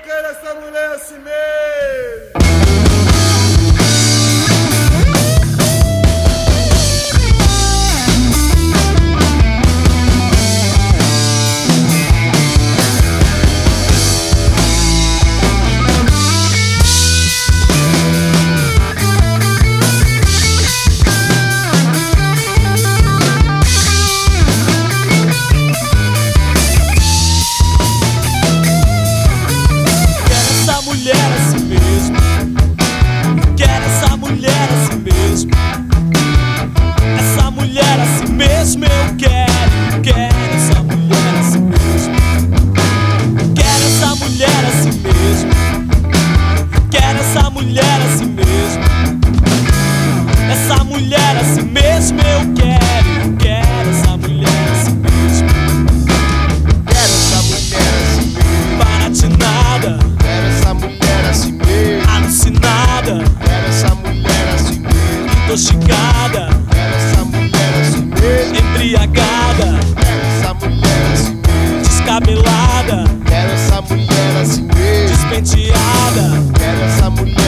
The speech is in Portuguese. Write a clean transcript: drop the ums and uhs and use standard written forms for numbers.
quero essa mulher assim mesmo. Quero essa mulher assim mesmo. Essa mulher assim mesmo eu quero essa mulher assim mesmo. Quero essa mulher assim mesmo. Quero essa mulher assim mesmo. Essa mulher assim mesmo eu quero essa mulher assim mesmo. Quero essa mulher assim mesmo. Baratinada. Quero essa mulher assim mesmo. Alucinada. Quero essa mulher assim mesmo. Intoxicada. Quero essa mulher assim mesmo. Embriagada. Quero essa mulher assim mesmo. Descabelada. Quero essa mulher assim mesmo. Despenteada. Quero essa mulher